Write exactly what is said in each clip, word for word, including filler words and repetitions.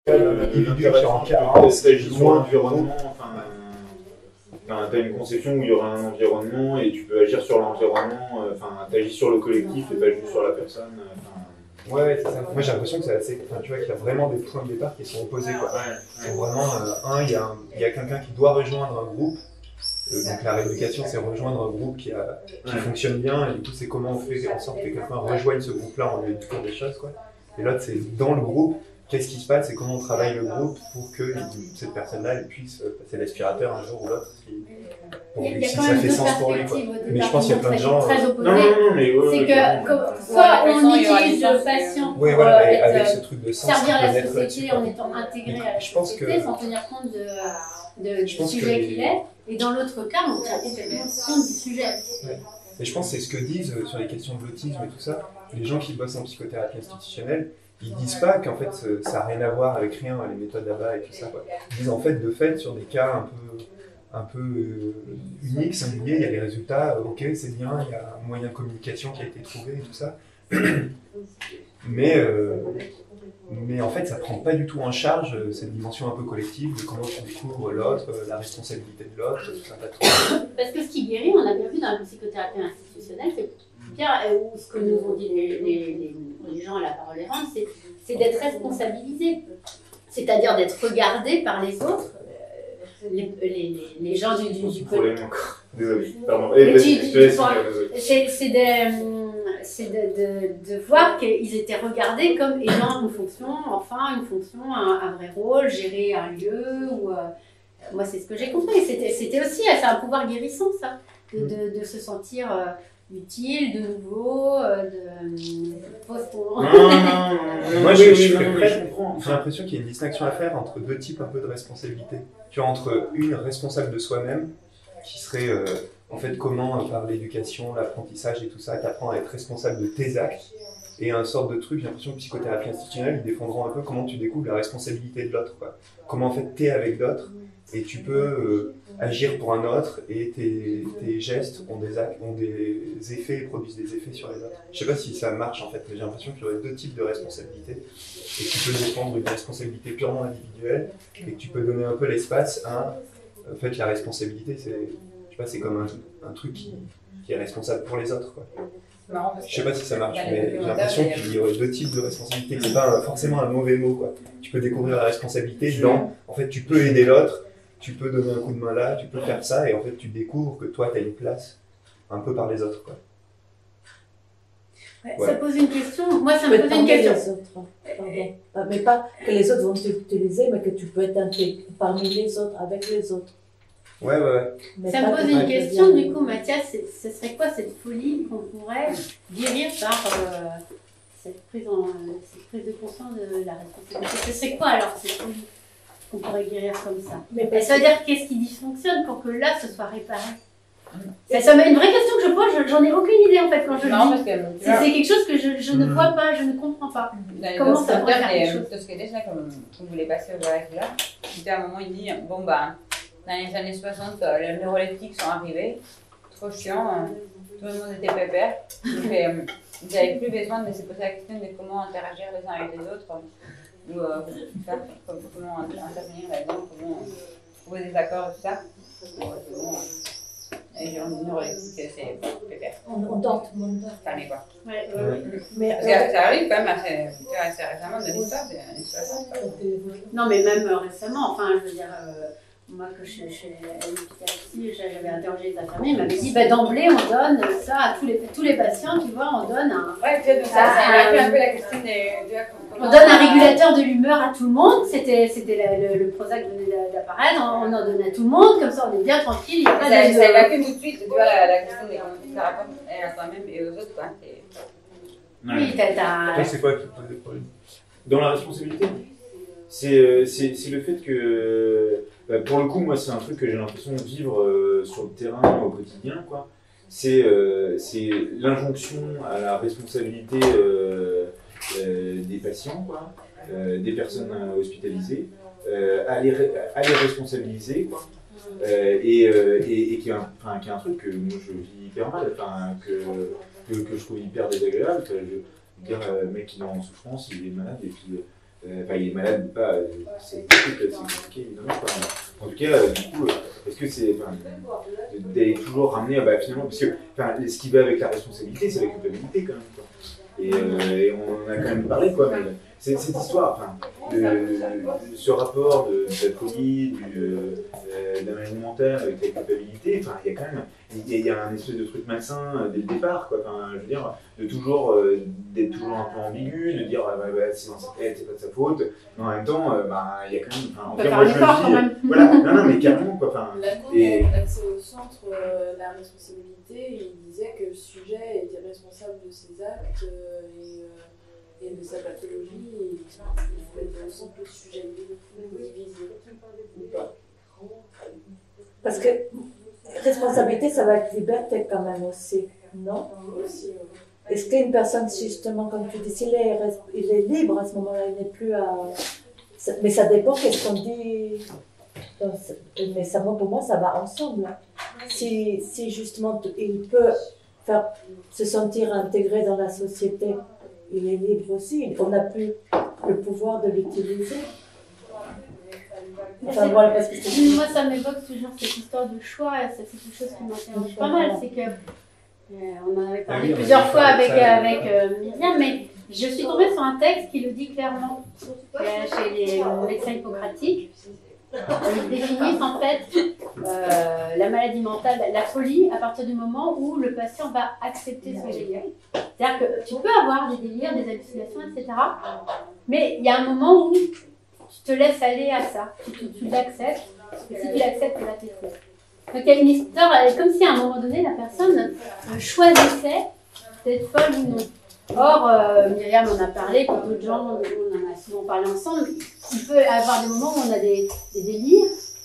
individu qui encadre, s'agit sur l'environnement, enfin, tu as une conception où il y aura un environnement et tu peux agir sur l'environnement, enfin, tu agis sur le collectif et pas juste sur la personne. Enfin... Ouais, c'est ça. Moi j'ai l'impression que c'est assez. Enfin, tu vois qu'il y a vraiment des points de départ qui sont opposés, quoi. Ouais. C'est vraiment, euh, un, il y a, un, il y a quelqu'un qui doit rejoindre un groupe. Euh, donc la rééducation, c'est rejoindre un groupe qui, a, qui ouais. fonctionne bien, et du coup c'est comment on fait en sorte que quelqu'un rejoigne ce groupe-là en lui éduquant des choses, quoi. Et l'autre c'est dans le groupe, qu'est-ce qui se passe et comment on travaille le groupe pour que cette personne-là elle puisse passer l'aspirateur un jour ou l'autre, si, pour il y a, si il y a ça fait sens pour lui, quoi. Mais je pense qu'il y a plein de gens... Très opposés. Non, non, non, mais... Ouais, c'est que, comme, soit ouais, on utilise le patient pour ouais, voilà, être, avec ce truc de sens, servir la société en étant intégré à la je pense société que... sans tenir compte de, de, du sujet les... qu'il est. Et dans l'autre cas, on tient complètement compte du sujet. Ouais. Et je pense que c'est ce que disent euh, sur les questions de l'autisme et tout ça, les gens qui bossent en psychothérapie institutionnelle, ils disent pas qu'en fait ça n'a rien à voir avec rien, les méthodes là-bas et tout ça, quoi. Ils disent en fait, de fait, sur des cas un peu, un peu euh, uniques, singuliers, il y a les résultats, euh, ok, c'est bien, il y a un moyen de communication qui a été trouvé et tout ça. Mais, euh, mais en fait, ça prend pas du tout en charge euh, cette dimension un peu collective de comment tu découvres l'autre, euh, la responsabilité de l'autre, tout ça. Parce que ce qui guérit, on a bien vu dans la psychothérapie institutionnelle, c'est bien, ou ce que nous ont dit les, les, les, les gens à la parole errante, c'est, c'est d'être responsabilisé. C'est-à-dire d'être regardé par les autres, euh, les, les, les gens du, du, du problème encore. Désolé, pardon. Et du, du, du, c'est, c'est, de, c'est de, de, de voir qu'ils étaient regardés comme ayant une fonction, enfin une fonction, un, un vrai rôle, gérer un lieu. Ou, euh, moi, c'est ce que j'ai compris. C'était, c'était aussi, c'est un pouvoir guérissant, ça, de, de, de se sentir euh, utile, de nouveau, euh, de, de post non, non, non, moi, je, je, je, je comprends. J'ai l'impression qu'il y a une distinction à faire entre deux types un peu de responsabilité. Tu vois, entre une responsable de soi-même, qui serait euh, en fait comment, euh, par l'éducation, l'apprentissage et tout ça, tu apprends à être responsable de tes actes, et un sorte de truc, j'ai l'impression que psychothérapie institutionnelle, ils défendront un peu comment tu découvres la responsabilité de l'autre, quoi. Comment en fait t'es avec d'autres, et tu peux euh, agir pour un autre, et tes, tes gestes ont des, actes, ont des effets, et produisent des effets sur les autres. Je sais pas si ça marche en fait, mais j'ai l'impression qu'il y aurait deux types de responsabilités, et que tu peux défendre une responsabilité purement individuelle, et que tu peux donner un peu l'espace à... En fait, la responsabilité, c'est, je sais pas, c'est comme un, un truc qui, qui est responsable pour les autres, quoi. Non, je sais pas si ça marche, mais j'ai l'impression qu'il y aurait deux types de responsabilité, que c'est pas un, forcément un mauvais mot, quoi. Tu peux découvrir la responsabilité dans, en fait, tu peux aider l'autre, tu peux donner un coup de main là, tu peux faire ça, et en fait, tu découvres que toi, tu as une place un peu par les autres, quoi. Ouais, ouais. Ça pose une question. Moi, ça me pose une question. Les autres, mais pas que les autres vont t'utiliser, mais que tu peux être intégré parmi les autres, avec les autres. Ouais, ouais, ouais. Mais ça me pose une question, du coup, Mathias, ce serait quoi cette folie qu'on pourrait guérir par euh, cette, prise en, cette prise de conscience de la responsabilité? Ce serait quoi alors cette folie qu'on pourrait guérir comme ça? Mais ça veut dire qu'est-ce qui dysfonctionne pour que là, ce soit réparé? C'est ça, une vraie question que je pose, j'en ai aucune idée en fait quand je non, le dis. Que, c'est, c'est quelque chose que je, je ne vois pas, je ne comprends pas. Dans Comment ça pourrait faire quelque chose? Tout ce qui était là, comme on voulait passer au direct là, c'était à un moment, il dit bon bah, dans les années soixante, les neuroleptiques sont arrivés, trop chiant, tout le monde était pépère, donc euh, ils n'avaient plus besoin de se poser la question de comment interagir les uns avec les autres, ou euh, faire, comment intervenir là-dedans, comment trouver des accords et tout ça. Bon, c'est bon, et j'ai envie de neuroleptique, c'est pépère. On, on dort, tout le monde dort. Calmez quoi. Ouais, ouais. Mais, Parce que ça arrive quand même assez, assez récemment de l'histoire, c'est une situation. Non, mais même euh, récemment, enfin, je veux dire, euh, moi, que je suis ici, j'avais interrogé les infirmiers, ils m'avaient dit, bah, d'emblée, on donne ça à tous les, tous les patients, tu vois, on donne un... Ouais, tu vois, donc ça, ça a un peu la question des... On donne un régulateur de l'humeur à tout le monde, c'était, c'était le, le, le Prozac venait d'apparaître, on, on en donne à tout le monde, comme ça on est bien tranquille, il n'y a pas ça, de... Ça évacue tout de suite, tu vois, la, la question des comment ça rapporte à toi-même et aux autres, quoi. C'est... Oui, t'as... t'as... Toi, c'est quoi qui pose des problèmes? Dans la responsabilité, c'est, c'est, c'est le fait que, bah, pour le coup, moi, c'est un truc que j'ai l'impression de vivre euh, sur le terrain, au quotidien, quoi. C'est, euh, c'est l'injonction à la responsabilité euh, euh, des patients, quoi, euh, des personnes euh, hospitalisées, euh, à, les, à les responsabiliser, quoi. Euh, et, euh, et, et qui, est un, enfin, qui est un truc que moi je vis hyper mal, enfin, que, que, que je trouve hyper désagréable. Que je, dire, le mec il est en souffrance, il est malade, et puis enfin, il est malade ou pas, c'est compliqué évidemment. Quoi. En tout cas, du coup, est-ce que c'est enfin, d'aller toujours ramener, bah, finalement, parce que enfin, ce qui va avec la responsabilité, c'est la culpabilité quand même. Quoi. Et, euh, et on en a quand même parlé, quoi. Mais c'est, cette histoire, enfin, de, ce rapport de, de la folie, du, euh, de la maladie mentale avec la culpabilité, enfin, il y a quand même, il y a un espèce de truc malsain dès le départ, quoi. Enfin, je veux dire, de toujours, euh, d'être toujours un peu ambigu, de dire, ah, bah, bah, c'est dans sa tête, c'est pas de sa faute. Mais en même temps, euh, bah, il y a quand même, enfin, on peut faire un effort quand même. Voilà, non, non, mais carrément, quoi. Enfin, la Cour et... a accès au centre, euh, la responsabilité, il disait que le sujet était responsable de ses actes euh, et, euh, et de sa pathologie, et il faut mettre au centre le sujet divisé ou pas. Parce que responsabilité, ça va être liberté quand même aussi, non? Aussi, ouais. Est-ce qu'une personne, justement, comme tu dis, s'il est, il est libre à ce moment-là, il n'est plus à... Mais ça dépend qu'est-ce qu'on dit. Mais ça, pour moi, ça va ensemble. Si, si justement, il peut faire, se sentir intégré dans la société, il est libre aussi. On n'a plus le pouvoir de l'utiliser. Enfin, voilà, parce que moi, ça m'évoque toujours cette histoire de choix. C'est quelque chose qui m'intéresse pas mal. C'est que euh, on en avait parlé ah oui, plusieurs fois avec, ça, avec euh, Myriam, mais je suis tombée sur un texte qui le dit clairement euh, chez les médecins hippocratiques. Ils définissent en fait euh, la maladie mentale, la folie, à partir du moment où le patient va accepter son délire. C'est-à-dire que tu peux avoir des délires, des hallucinations, et cetera. Mais il y a un moment où tu te laisses aller à ça, tu, tu, tu l'acceptes, et si tu l'acceptes, là, t'es fou. Donc il y a une histoire, comme si à un moment donné, la personne euh, choisissait d'être folle ou non. Or, euh, Myriam en a parlé, pour d'autres gens, on en a souvent parlé ensemble, il peut y avoir des moments où on a des, des délires,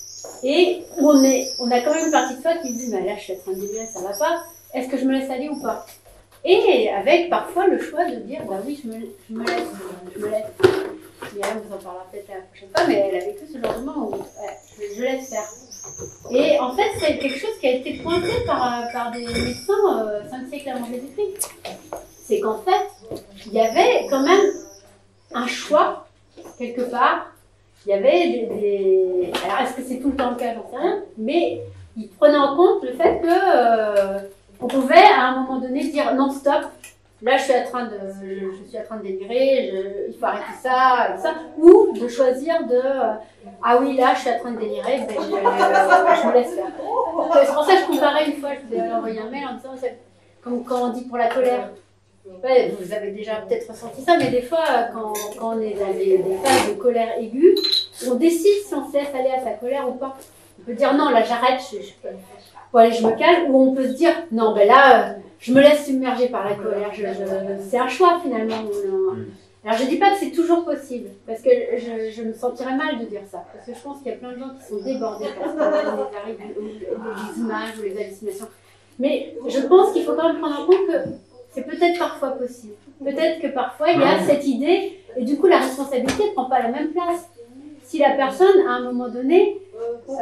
et où on, est, on a quand même une partie de soi qui se dit, bah là je suis en train de délirer, ça va pas, est-ce que je me laisse aller ou pas? Et avec parfois le choix de dire, bah oui, je me, je me laisse, je me laisse. Myriam vous en parlera peut-être la prochaine fois, mais elle a vécu ce genre de moment où ouais, je, je laisse faire. Et en fait, c'est quelque chose qui a été pointé par, par des médecins euh, cinq siècles avant Jésus-Christ. C'est qu'en fait, il y avait quand même un choix, quelque part. Il y avait des... des... Alors, est-ce que c'est tout le temps le cas? J'en sais rien. Mais ils prenaient en compte le fait que euh, on pouvait, à un moment donné, dire non, stop. Là, je suis en train de, je, je suis en train de délirer, je, il faut arrêter ça, et ça. Ou de choisir de... Euh, ah oui, là, je suis en train de délirer, ben, je, je, je me laisse faire. C'est pour ça que je comparais une fois, je vous ai envoyé un mail en disant, c'est comme quand on dit pour la colère. Ouais, vous avez déjà peut-être ressenti ça, mais des fois, quand, quand on est dans des, des phases de colère aiguë, on décide si on se laisse aller à sa colère ou pas. On peut dire non, là j'arrête, je, je, bon, allez, je me calme, ou on peut se dire non, ben là, je me laisse submerger par la colère. Je, je, c'est un choix finalement. Alors je dis pas que c'est toujours possible, parce que je, je me sentirais mal de dire ça, parce que je pense qu'il y a plein de gens qui sont débordés par ce qui arrive, les images ou les hallucinations. Mais je pense qu'il faut quand même prendre en compte que c'est peut-être parfois possible. Peut-être que parfois il y a cette idée, et du coup la responsabilité ne prend pas la même place. Si la personne, à un moment donné, euh,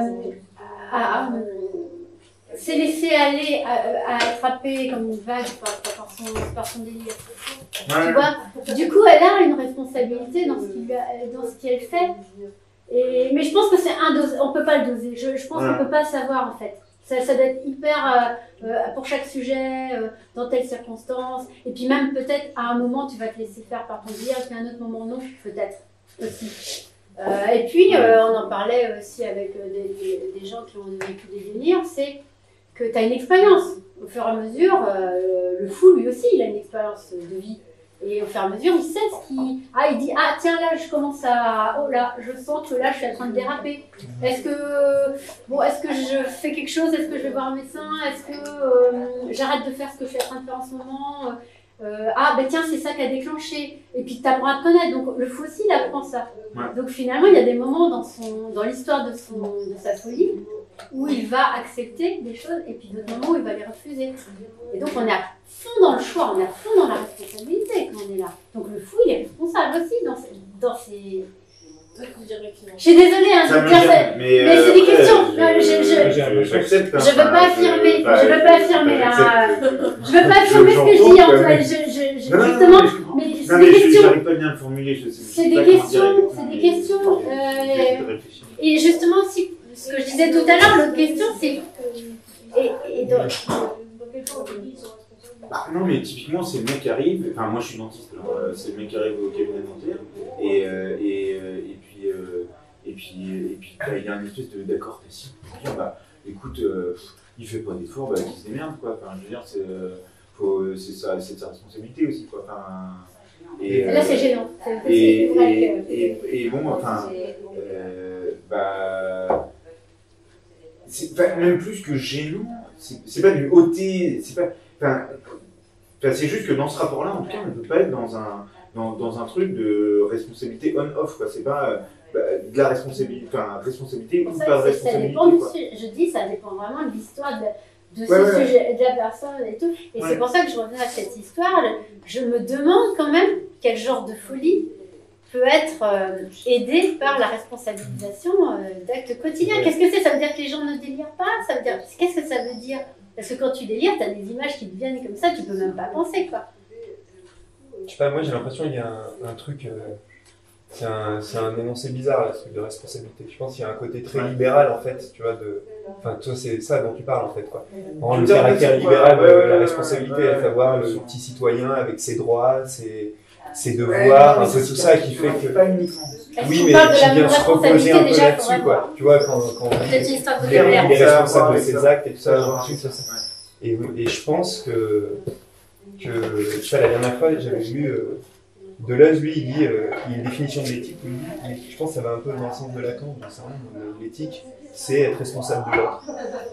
a, a, s'est laissée aller à, à attraper comme une vague par, par, son, par son délire, tu vois, du coup elle a une responsabilité dans ce, qu'il, dans ce qu'elle fait. Et, mais je pense que c'est un dose, on ne peut pas le doser. Je, je pense qu'on ne peut pas savoir en fait. Ça, ça doit être hyper euh, euh, pour chaque sujet, euh, dans telle circonstance. Et puis même peut-être à un moment tu vas te laisser faire par ton délire, et puis à un autre moment non, peut-être aussi. Euh, et puis euh, on en parlait aussi avec euh, des, des, des gens qui ont vécu des délires, c'est que tu as une expérience. Au fur et à mesure, euh, le fou lui aussi il a une expérience de vie. Et au fur et à mesure, il sait ce qui... Ah, il dit, ah tiens, là, je commence à... Oh là, je sens que là, je suis en train de déraper. Est-ce que... Bon, est-ce que je fais quelque chose? Est-ce que je vais voir un médecin? Est-ce que euh, j'arrête de faire ce que je suis en train de faire en ce moment? euh, Ah, ben tiens, c'est ça qui a déclenché. Et puis, tu apprends à te connaître. Donc, le fou aussi, il apprend ça. Ouais. Donc, finalement, il y a des moments dans, son, dans l'histoire de, son, de sa folie où il va accepter des choses et puis d'autres moments où il va les refuser. Et donc, on est à fond dans le choix, on est à fond dans la responsabilité quand on est là. Donc, le fou, il est responsable aussi dans ses... Dans ses... Je suis désolée, hein, je veux dire, c'est... mais, mais euh, c'est des questions. Je, je, je, je, je, je veux pas affirmer, je veux pas affirmer, là. Je veux pas affirmer ce que je dis, en fait. Je, je, je, justement, mais c'est Non, des mais je questions. n'arrive pas bien à le formuler. Je sais, je C'est sais des pas comment questions, dire c'est des exactement, questions, mais euh, j'ai de réfléchir. Et justement, si, ce que je disais tout à l'heure, l'autre question, c'est. Et, et donc, Bah, non, mais typiquement, c'est le mec qui arrive. Enfin, moi, je suis dentiste. Alors, euh, c'est le mec qui arrive au cabinet dentaire. Et, euh, et, euh, et puis, euh, et puis, et puis bah, il y a une espèce de- d'accord tacite pour dire bah, écoute, euh, pff, il fait pas d'efforts, bah, qu'il se démerde, quoi. Enfin, je veux dire, c'est, euh, faut- c'est sa, c'est de sa responsabilité aussi, quoi. Enfin, et, là, c'est euh, gênant. C'est- c'est Et, vrai et, que- et, et bon, enfin, euh, bah, c'est pas, même plus que gênant, c'est c'est pas du ôter, c'est pas, enfin, enfin, c'est juste que dans ce rapport-là, en tout cas, on ne peut pas être dans un, dans, dans un truc de responsabilité on-off, quoi. C'est pas euh, bah, de la responsabilité, enfin, responsabilité ou Ça, pas de c'est- ça responsabilité, dépend du quoi. sujet. Je dis, ça dépend vraiment de l'histoire de, de ce Ouais, ouais, ouais. sujet, de la personne et tout. Et Ouais. c'est pour ça que je reviens à cette histoire. Je me demande quand même quel genre de folie peut être euh, aidée par la responsabilisation euh, d'actes quotidiens. Ouais. Qu'est-ce que c'est? Ça veut dire que les gens ne délirent pas? Ça veut dire... Qu'est-ce que ça veut dire? Parce que quand tu délires, tu as des images qui te viennent comme ça, tu peux même pas penser, quoi. Je sais pas, moi j'ai l'impression qu'il y a un, un truc. Euh, c'est un, c'est un énoncé bizarre, là, ce truc de responsabilité. Je pense qu'il y a un côté très libéral en fait, tu vois, de. Enfin, toi, c'est ça dont tu parles en fait, quoi. Vraiment, le Tout à fait, caractère ouais, libéral de ouais, ouais, la ouais, responsabilité, ouais, à ouais, savoir ouais, le ouais. petit citoyen avec ses droits, ses, ses Ouais, devoirs, mais un peu c'est tout ça qui fait ouais, que. Pas uniquement. Est-ce Oui, qu'on mais parle de la qui même vient se reposer responsabilité un peu déjà là-dessus, faudrait quoi. voir. Tu vois, quand, quand Peut-être une histoire de il est, il est colère. Ça, responsable de ouais, ses ça. actes et tout ça, Ça, un truc, ça, ça. ouais. Et, et je pense que, que je sais pas, la dernière fois, j'avais lu euh, Deleuze, lui, il dit, euh, il y a une définition de l'éthique, où il dit, et je pense que ça va un peu dans le sens de Lacan, j'en sais rien, mais l'éthique, c'est être responsable de l'autre.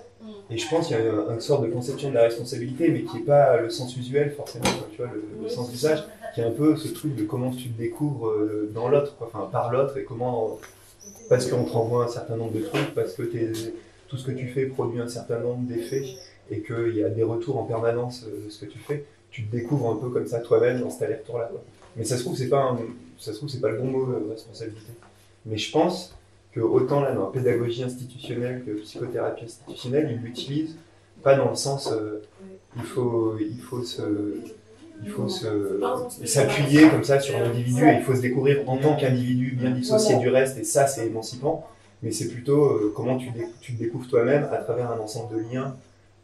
Et je pense qu'il y a une, une sorte de conception de la responsabilité, mais qui n'est pas le sens usuel, forcément, quoi, tu vois, le, le sens d'usage, qui est un peu ce truc de comment tu te découvres euh, dans l'autre, quoi, enfin, par l'autre, et comment, parce qu'on te renvoie un certain nombre de trucs, parce que t'es, tout ce que tu fais produit un certain nombre d'effets, et qu'il y a des retours en permanence euh, de ce que tu fais, tu te découvres un peu comme ça toi-même dans cet aller-retour-là, quoi. Mais ça se trouve, c'est pas un, ça se trouve, c'est pas le bon mot, euh, responsabilité. Mais je pense que autant là, dans la pédagogie institutionnelle que psychothérapie institutionnelle, ils l'utilisent pas dans le sens, euh, il faut, il faut se, il faut se, s'appuyer comme ça sur l'individu et il faut se découvrir en tant qu'individu bien dissocié du reste et ça, c'est émancipant. Mais c'est plutôt euh, comment tu, dé- tu te découvres toi-même à travers un ensemble de liens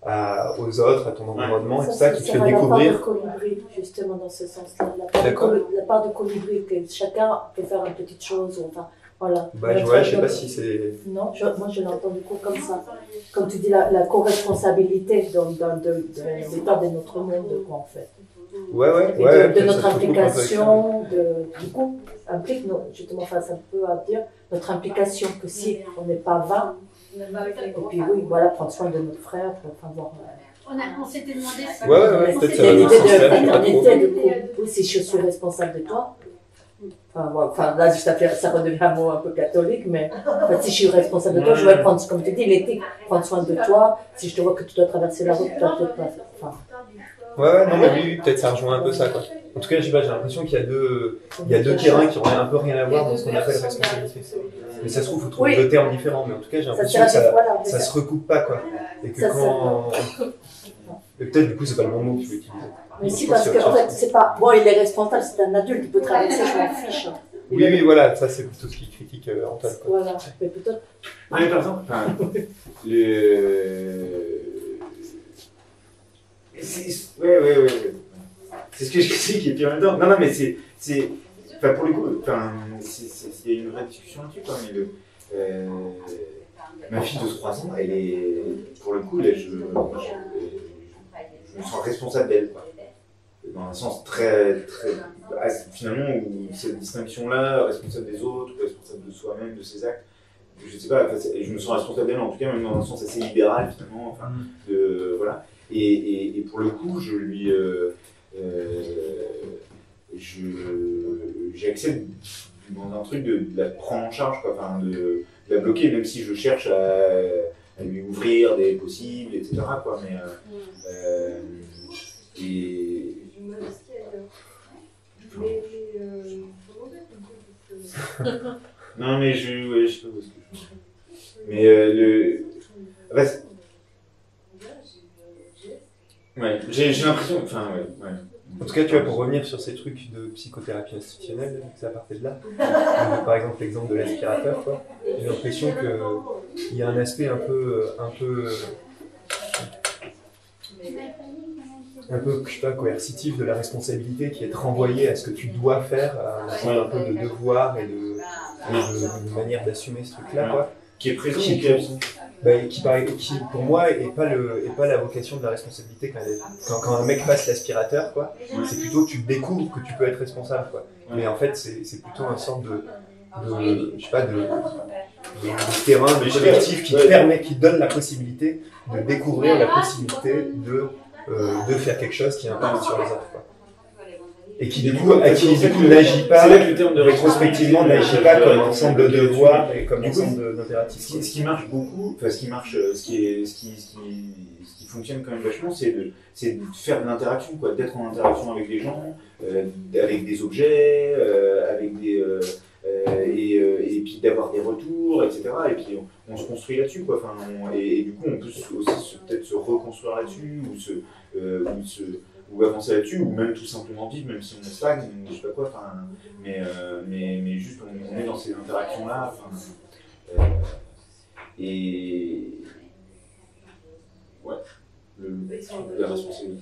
à, aux autres, à ton environnement, et tout ça qui te fait découvrir. La part de colibri, justement, dans ce sens-là. La part, de, D'accord. coli- la part de colibri, que chacun peut faire une petite chose, ou enfin, voilà. Bah, je, ouais, je sais pas si c'est. Non, je, moi je l'ai entendu court comme ça. Comme tu dis, la, la co-responsabilité dans, dans de, de l'état de notre monde, quoi, en fait. Ouais, ouais, Et ouais. de, de ça notre se recoupe un peu avec ça. implication, de, du coup, implique, non, justement, enfin, ça peut dire notre implication, que si on n'est pas vingt, et puis oui, voilà, prendre soin de notre frère, pour enfin, voir. On, a- on s'était demandé ça. Ouais, ouais, ouais, On peut-être s'était ça va dans ce demandé- sens-là, je sais pas L'éternité trop. de coup, oui, si je suis responsable de toi. Enfin, voilà, enfin, là, ça, fait, ça redevient un mot un peu catholique, mais en fait, si je suis responsable de toi, je vais prendre, comme tu dis, l'éthique, prendre soin de toi. Si je te vois que tu dois traverser la route, toi, peut-être pas. Enfin, Ouais, ouais, non, mais oui, oui, peut-être ça rejoint un peu ça, quoi. En tout cas, je sais pas, j'ai l'impression qu'il y a deux, il y a deux terrains qui ont un peu rien à voir dans ce qu'on appelle responsabilité. Mais ça se trouve, il faut trouver Oui. deux termes différents, mais en tout cas, j'ai ça l'impression que sert à ça, voilà, ça se recoupe pas, quoi. Et que Ça, quand. Et peut-être, du coup, c'est pas le bon mot que tu veux utiliser. mais si, parce qu'en fait, c'est pas. Bon, il est responsable, c'est un adulte, il peut traverser, je m'en fiche. Oui, oui, voilà, ça, c'est plutôt ce qui critique euh, Antoine, quoi. Voilà, mais peut-être. Non, mais par exemple, enfin, le... c'est- Ouais, ouais, ouais, ouais. C'est ce que je critique, et puis en même temps, non, non, mais c'est, c'est, enfin, pour le coup, enfin, c'est, c'est, il y a une vraie discussion là-dessus, quoi, mais le, euh, ma fille de trois ans, elle est, pour le coup, là, je, je, je me sens responsable d'elle, quoi. Dans un sens très, très, finalement, où cette distinction-là, responsable des autres, responsable de soi-même, de ses actes, je sais pas, enfin, c'est- je me sens responsable d'elle, en tout cas, même dans un sens assez libéral, finalement, enfin, de, voilà. Et, et, et pour le coup, je lui, euh, euh, je, j'accepte dans un truc de, de la prendre en charge, quoi, enfin, de, de la bloquer, même si je cherche à, à lui ouvrir des possibles, et cetera, quoi, mais, euh, euh, et, non, mais je, ouais, je sais pas où est-ce que je... Mais euh, le... Enfin, c'est- ouais, j'ai, j'ai l'impression... Enfin, ouais, ouais. En tout cas, tu vois, pour revenir sur ces trucs de psychothérapie institutionnelle, ça partait de là. Donc, par exemple, l'exemple de l'aspirateur, quoi. J'ai l'impression qu'il y a un aspect un peu, un peu, un peu, je sais pas, coercitif de la responsabilité qui est renvoyée à ce que tu dois faire, à un aspect un peu de devoir et de, de, de manière d'assumer ce truc-là, quoi. Qui est présent Qui, ou qui est absent? Bah, qui, qui, pour moi, est pas, le, est pas la vocation de la responsabilité quand, quand, quand un mec passe l'aspirateur, quoi. Ouais. C'est plutôt que tu découvres que tu peux être responsable, quoi. Ouais. Mais en fait, c'est plutôt un sorte de, de, je sais pas, de, de, de terrain, de collectif qui te permet, qui te donne la possibilité de découvrir la possibilité de, euh, de faire quelque chose qui impacte sur les autres, quoi. Et qui du coup, qui, du coup n'agit pas, rétrospectivement n'agit pas comme ensemble de devoirs et comme ensemble d'impératifs. Ce, ce qui marche beaucoup, enfin ce qui marche, ce qui, est, ce qui, ce qui, ce qui fonctionne quand même vachement, c'est de, c'est de faire de l'interaction, quoi, d'être en interaction avec les gens, euh, avec des objets, euh, avec des, euh, euh, et, euh, et puis d'avoir des retours, et cetera. Et puis on, on se construit là-dessus, quoi. Enfin, on, et, et du coup, on peut aussi peut-être se reconstruire là-dessus ou se, euh, ou se ou avancer là-dessus, ou même tout simplement vivre, même si on stagne, je sais pas quoi, enfin, mais, euh, mais, mais juste on, on est dans ces interactions-là, enfin, euh, et ouais, le, la responsabilité.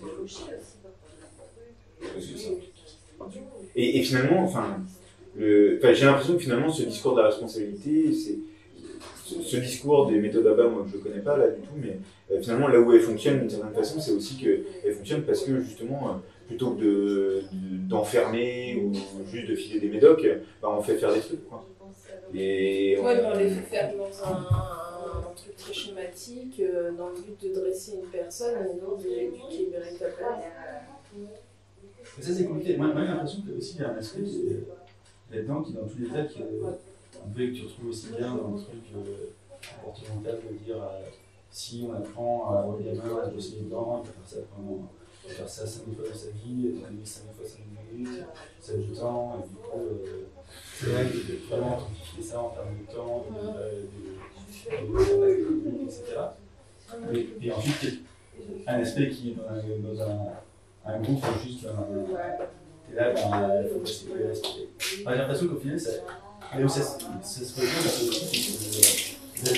C'est ça. Et, et finalement, enfin, le, enfin, j'ai l'impression que finalement ce discours de la responsabilité, c'est ce, ce discours des méthodes A B A, moi je le connais pas là du tout, mais Euh, finalement, là où elle fonctionne d'une certaine façon, c'est aussi qu'elle fonctionne parce que justement, euh, plutôt que de, de, d'enfermer ou juste de filer des médocs, bah, on fait faire des trucs, quoi. Et ouais, on... on les fait faire dans un, un truc très schématique, euh, dans le but de dresser une personne et non de l'éduquer véritablement. Mais ça, c'est compliqué. Moi, moi j'ai l'impression qu'il y a aussi un aspect là-dedans qui, dans tous les cas, qui, un peu que tu retrouves aussi bien dans le truc euh, comportemental de dire. Euh, Si on apprend à aux gamins à se bosser les dents, il faut faire ça pendant, il faut faire ça cinq fois dans sa vie, il faut cinq fois cinq minutes, ça a du temps, et du coup, euh, c'est vrai que vraiment quantifier ça en termes de temps, de, de, de, de, de et cetera. Et, et ensuite, un aspect qui est dans un, dans un, un groupe, c'est juste un. Et là, ben, il faut passer le respect. J'ai l'impression qu'au final, ça, là où ça, ça, ça se rejoint, ça peut aussi, c'est que. En fait,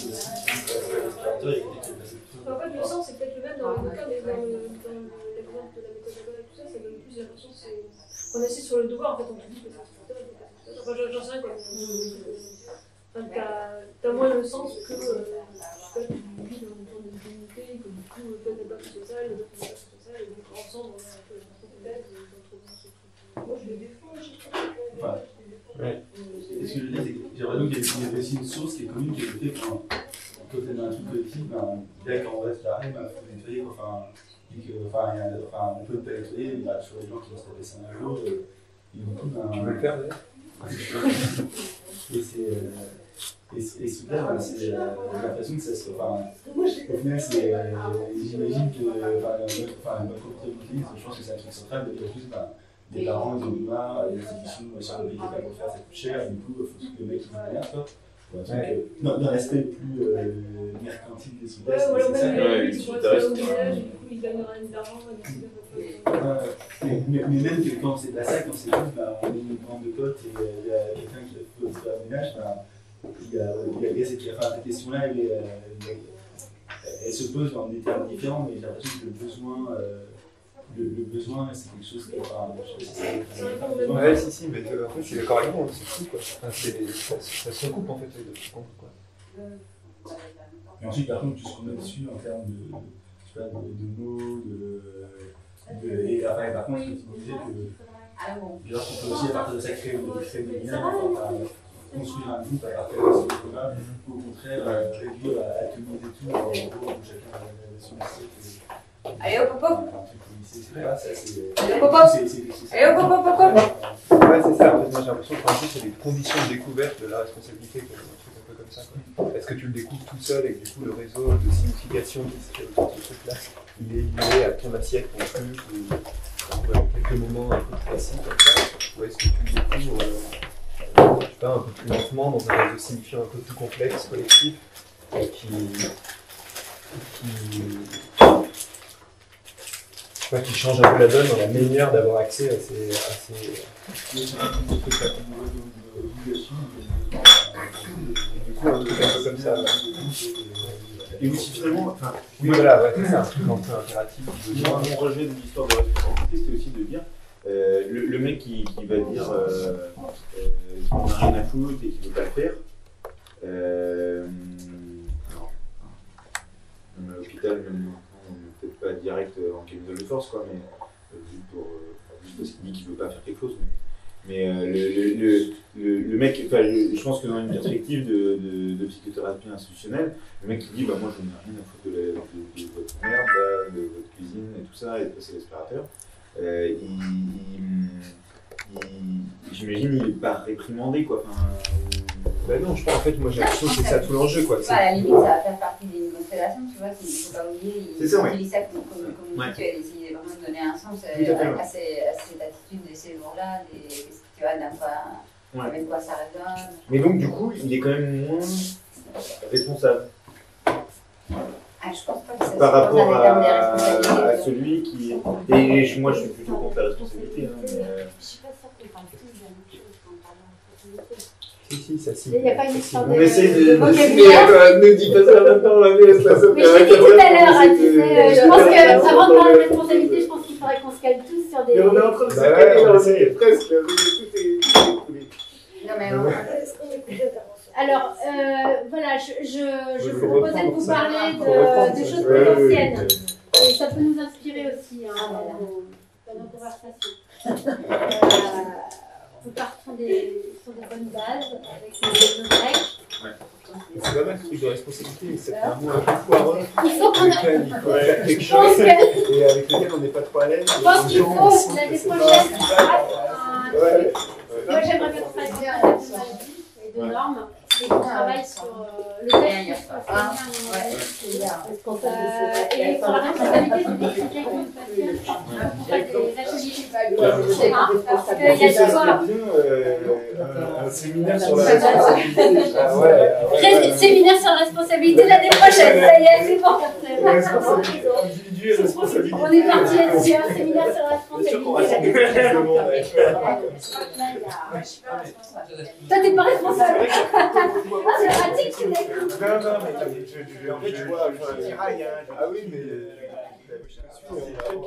le sens, c'est peut-être le même dans le cas, mais dans l'exemple de la méthode A B A et tout ça, ça donne plus l'impression qu'on est assis sur le devoir, en fait, on te dit que c'est aspirateur, enfin, j'en sais rien, quoi. Enfin, t'as moins le sens que, euh, je sais pas, tu vis dans une forme de dignité, que du coup, toi t'es pas tout social, et d'autres t'es pas tout social, et donc ensemble, on a un peu peut-être, et on trouve ce truc. Moi, je le défends, je sais pas. Ouais. Et ce que je veux dire, c'est que j'ai l'impression qu'il y a aussi une source qui est commune, qui est le fait que quand on est dans un truc collectif, ben, là, quand on reste l'arrêt, il faut nettoyer. Enfin, que, enfin, y a, enfin, on peut ne pas nettoyer, bah, sur les gens qui vont se taper ça un jour, et, et du coup, ben, tu veux le faire, d'ailleurs. Et c'est. Et, et ce là, ben, c'est euh, j'ai l'impression que ça se. Enfin, au final, c'est. Euh, J'imagine que. Enfin, notre, enfin, notre comportement, je pense que c'est un truc central, mais en plus, ben, des parents, ils ont du marre, les institutions, sur le pays, pas pour le faire, ça coûte cher, et du coup, il faut que le mec il fasse rien, quoi. Ouais. Dans, dans l'aspect plus euh, mercantile des sous-estes, ouais, c'est ça. Ouais, ils vont être au village, du coup, ils gagnent rien d'argent, mais, mais même que quand c'est pas ça, quand c'est tout, bah, on est une bande de potes et il euh, y a quelqu'un qui a fait un ménage, bah, il y a, il y a, il y a cette, enfin, cette question-là, elle, elle, elle se pose dans des termes différents, mais j'ai l'impression que le besoin. Euh, Le, le besoin, c'est quelque chose qui est pas. Je sais pas si c'est. Ouais, si, si, mais en fait, je suis d'accord avec vous, c'est fou, quoi. Enfin, ça, ça se recoupe, en fait, les deux, quoi. Et ensuite, par contre, tout ce qu'on a dessus en termes de, je sais pas, de, de mots, de. de et enfin, par contre, tu disais que. Genre, on peut aussi, à partir de ça, créer des liens, enfin, construire un groupe à partir de ce groupe-là, ou au contraire, euh, réduire à atomiser tout, en gros, où chacun a son assiette. Allez hop hop hop. Allez hop hop hop. Allez hop hop hop hop. Ouais, c'est ça. En fait, moi j'ai l'impression que c'est des conditions de découverte de la responsabilité, quoi. Un truc un peu comme ça, quoi. Est-ce que tu le découvres tout seul et que du coup le réseau de signification qui se fait autour de ce truc-là, il est lié à ton assiette, ton truc, ou ouais, quelques moments un peu précis comme ça, ou est-ce que tu le découvres, euh, je sais pas, un peu plus lentement dans un réseau signifiant un peu plus complexe, collectif, et qui. qui enfin, qui change un peu la donne dans la manière d'avoir accès à ces... À ces... Mais c'est un truc que ça a une obligation. Du coup, un truc un peu comme ça. Et aussi finalement, enfin, Oui, voilà, ouais, c'est un truc un peu impératif. Moi, mon rejet de l'histoire de responsabilité, c'était aussi de dire euh, le, le mec qui, qui va dire euh, euh, qu'il n'en a rien à foutre et qu'il ne veut pas le faire. Euh, alors, même à l'hôpital, même peut-être pas direct en cabinet de force, quoi, mais euh, juste, pour, euh, juste parce qu'il dit qu'il ne veut pas faire quelque chose. Mais, mais euh, le, le, le, le, le mec, enfin, je, je pense que dans une perspective de, de, de psychothérapie institutionnelle, le mec qui dit bah moi je n'ai rien à foutre de, la, de, de votre merde, là, de votre cuisine et tout ça, et de passer l'aspirateur, euh, il, il, il, j'imagine il n'est pas réprimandé quoi. Enfin, Bah non, je pense en fait, moi j'ai l'impression que c'est ça tout l'enjeu quoi. À la limite, ça va faire partie d'une constellation, tu vois, il ne faut pas oublier, il C'est ça, ouais. utilise ça comme, comme, comme Ouais. rituel, essayer vraiment de donner un sens Tout à fait, à, ouais. à, ces, à cette attitude de ces jours-là, des, tu vois, d'un quoi, Ouais. avec quoi ça résonne. mais donc du coup, il est quand même moins responsable Ah, je pense pas que ça par se pose rapport dans les termes des à, responsabilités. à celui qui. Et, et je- moi je suis plutôt contre la responsabilité. Hein, mais, euh, Je suis pas sûre qu'on parle tous de la même chose quand on parle de responsabilité. Si, si, ça si. Il n'y a pas une histoire de, on essaie de de. vocabulaire. Ne dis pas ça maintenant, la vie, ça Mais je l'ai dit tout à l'heure, tu sais, euh, je pense qu'avant de parler de responsabilité, je pense qu'il faudrait qu'on se calme tous sur des... Mais on est en train de se Bah ouais, caler, on là, essaie. presque. Tout est tout est coulé. Non, mais on, Est-ce qu'on écoute l'intervention? Alors, euh, voilà, je, je, je Oui, vous faut proposais de reprendre vous ça. parler Faut reprendre de, de ça. choses Ouais, plus ouais, ouais. anciennes. Et ça peut nous inspirer aussi hein, dans, nos, dans nos conversations. Euh, nous partons des, sur de bonnes bases avec les nos grecs. C'est pas mal ce truc de responsabilité, mais c'est un mot un peu foireux. Il faut qu'on a... Lequel il faut faire quelque Je pense chose que- et avec lequel on n'est pas trop à l'aise. Je pense qu'il faut, l'année C'est pas- prochaine, c'est pas- un- Ouais. moi j'aimerais bien qu'on fasse un peu de maladie et de normes et qu'on travaille sur euh, le texte. Ah, Euh, Responsabilité. et sur la responsabilité du décider qu'on passionne, on fait des ateliers. Parce qu'il y a Ça du serait quoi bien euh, un, un séminaire sur la responsabilité. Ah ouais, ouais, Ré- ouais. Séminaire sur la responsabilité l'année prochaine, ça y est, c'est bon. Responsabilité individuelle et responsabilité. On est parti là-dessus, un séminaire sur la Bien sûr qu'on responsabilité. rassemble plus de monde avec moi, je suis pas responsable. Toi, t'es pas responsable. Ah, c'est pratique, tu l'as. Non, non, mais je, je, je, en fait, tu vois, je tiraille, hein. Ah oui, mais. euh,